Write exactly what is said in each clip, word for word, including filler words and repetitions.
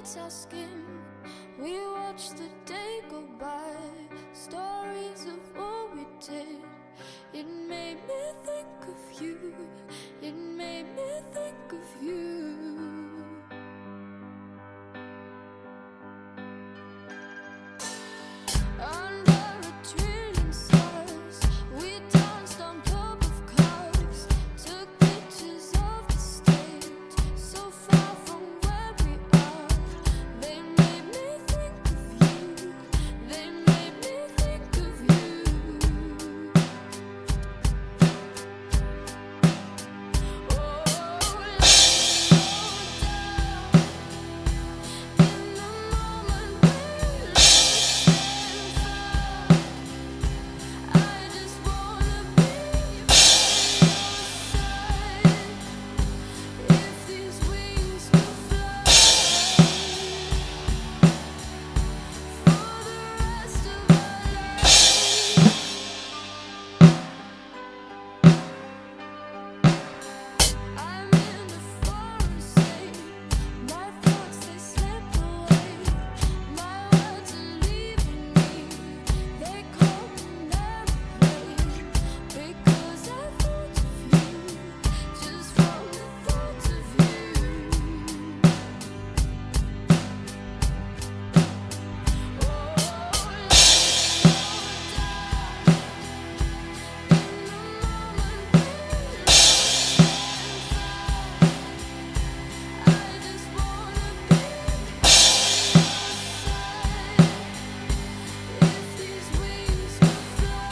beats our skin. We watch the day go by, stories of what we did. It made me think of you, it made me think of you. Under a trillion stars, we danced on top of cars, took pictures of the stage, so far from where we are. They made me think of you, they made me think of you. Oh, let's slow down in the moment we're lost and found. I just wanna be by your side. If these wings could fly for the rest of our lives. I'm in a foreign state, my thoughts they slip away, my words are leaving me, they call me airplane, because I thought of you, just from the thought of you. Oh, let's slow down in the moment we're lost and found. I just wanna be by your side. If these wings could fly.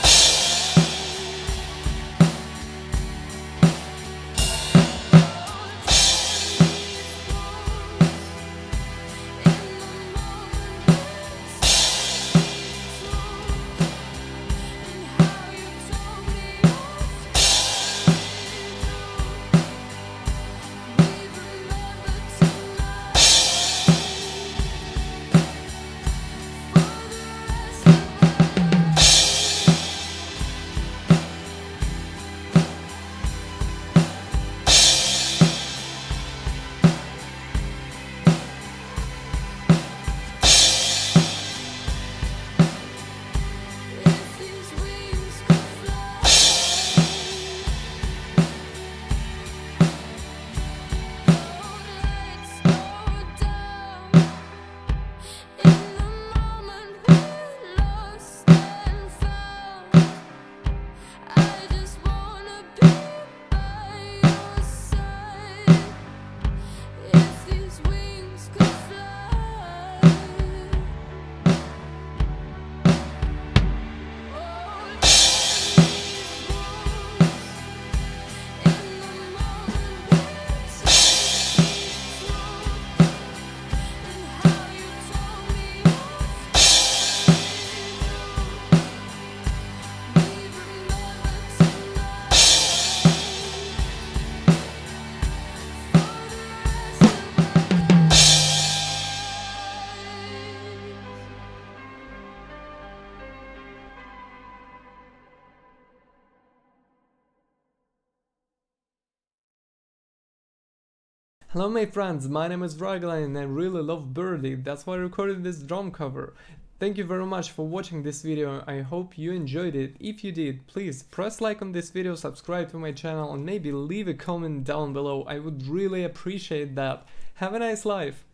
Hello my friends, my name is Ragoline and I really love Birdy, that's why I recorded this drum cover. Thank you very much for watching this video, I hope you enjoyed it. If you did, please press like on this video, subscribe to my channel and maybe leave a comment down below, I would really appreciate that. Have a nice life!